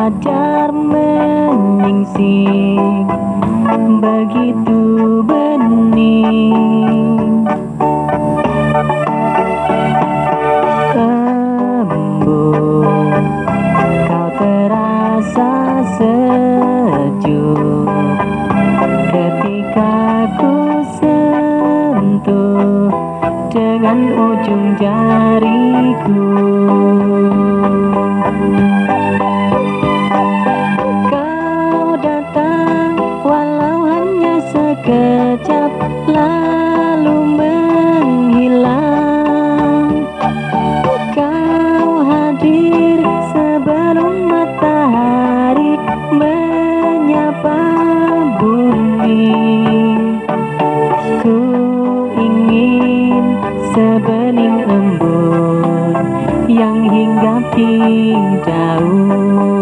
fajar menyingsing begitu bening. Embun, kau terasa sejuk ketika ku sentuh dengan ujung jariku. Kau datang walau hanya sekejap, lalu menghilang. Kau hadir sebelum matahari menyapa bumi. Ku ingin sebening embun yang hinggap di daun.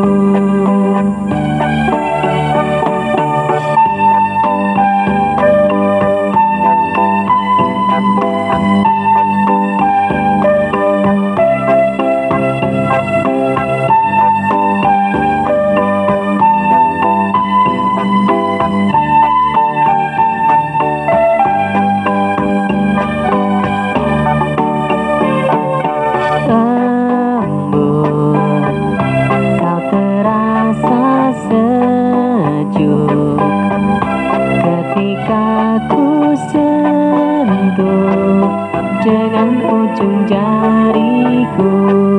Ketika ku sentuh dengan ujung jariku.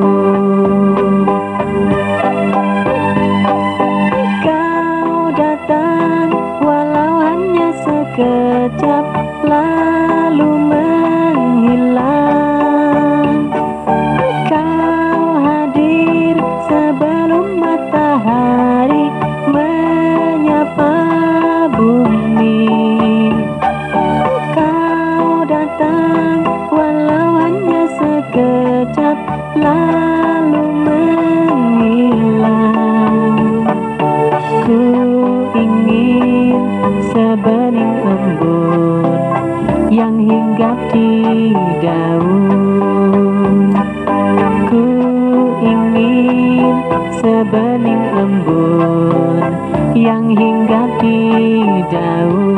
Kau datang walau hanya sekejap, lalu menghilang. Kau hadir sebelum matahari menyapa bumi. Kau datang walau hanya sekejap, lalu menghilang. Ku ingin sebening embun yang hinggap di daun. Ku ingin sebening embun yang hinggap di daun.